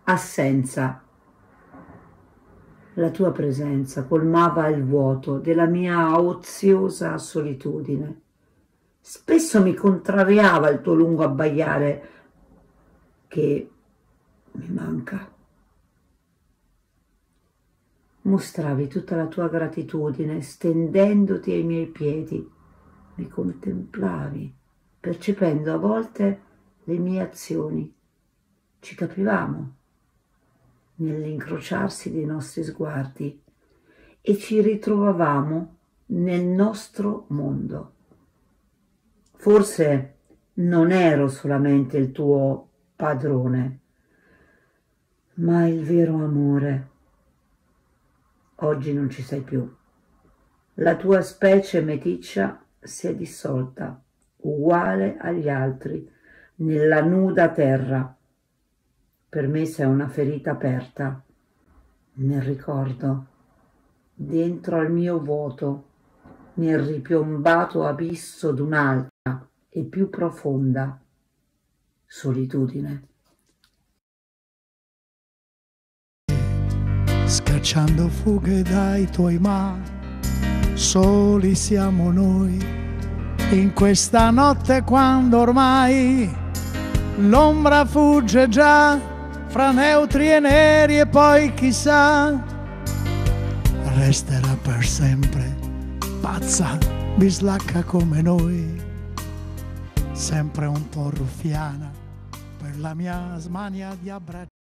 assenza. La tua presenza colmava il vuoto della mia oziosa solitudine. Spesso mi contrariava il tuo lungo abbaiare che mi manca. Mostravi tutta la tua gratitudine stendendoti ai miei piedi. Mi contemplavi, percependo a volte le mie azioni. Ci capivamo nell'incrociarsi dei nostri sguardi e ci ritrovavamo nel nostro mondo. Forse non ero solamente il tuo padrone, ma il vero amore. Oggi non ci sei più. La tua specie meticcia si è dissolta, uguale agli altri, nella nuda terra. Per me sei una ferita aperta, nel ricordo, dentro al mio vuoto, nel ripiombato abisso d'un'altra e più profonda solitudine. Scacciando fughe dai tuoi soli siamo noi, in questa notte quando ormai l'ombra fugge già fra neutri e neri e poi chissà resterà per sempre pazza, bislacca come noi, sempre un po' ruffiana per la mia smania di abbracciare.